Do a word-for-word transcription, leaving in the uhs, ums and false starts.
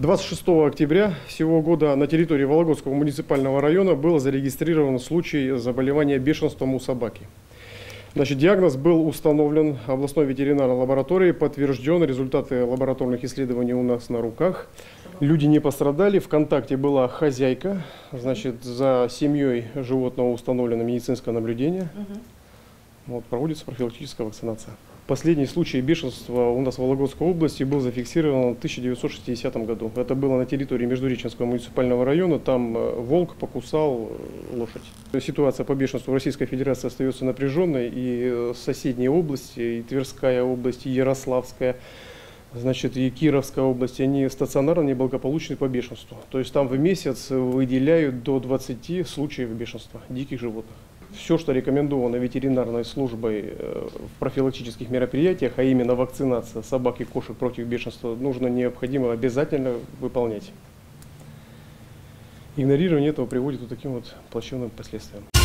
двадцать шестого октября сего года на территории Вологодского муниципального района был зарегистрирован случай заболевания бешенством у собаки. Значит, диагноз был установлен областной ветеринарной лабораторией, подтвержден, результаты лабораторных исследований у нас на руках. Люди не пострадали, в контакте была хозяйка, значит, за семьей животного установлено медицинское наблюдение. Вот, проводится профилактическая вакцинация. Последний случай бешенства у нас в Вологодской области был зафиксирован в тысяча девятьсот шестидесятом году. Это было на территории Междуреченского муниципального района. Там волк покусал лошадь. Ситуация по бешенству в Российской Федерации остается напряженной. И соседние области, и Тверская область, и Ярославская, значит, и Кировская область, они стационарно неблагополучны по бешенству. То есть там в месяц выделяют до двадцати случаев бешенства диких животных. Все, что рекомендовано ветеринарной службой в профилактических мероприятиях, а именно вакцинация собак и кошек против бешенства, нужно, необходимо обязательно выполнять. Игнорирование этого приводит к таким вот плачевным последствиям.